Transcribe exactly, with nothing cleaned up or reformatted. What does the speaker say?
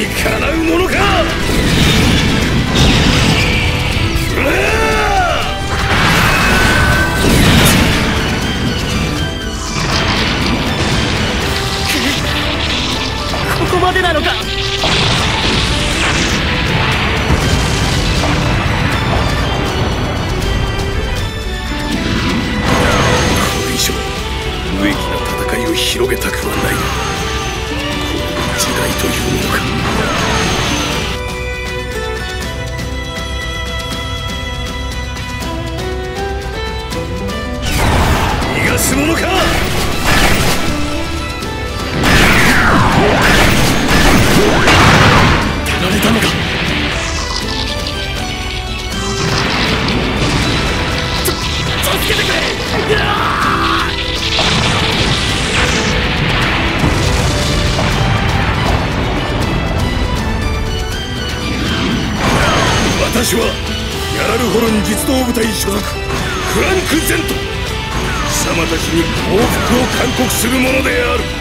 かなうものか。 ここまでなのか。 無益な戦いを広げたくはない。こういう時代というものか。逃がすものか。 手られたのか。助けてくれ。うわ私はヤラルホルン実動部隊所属フランク・ゼント、貴様たちに降伏を勧告するものである。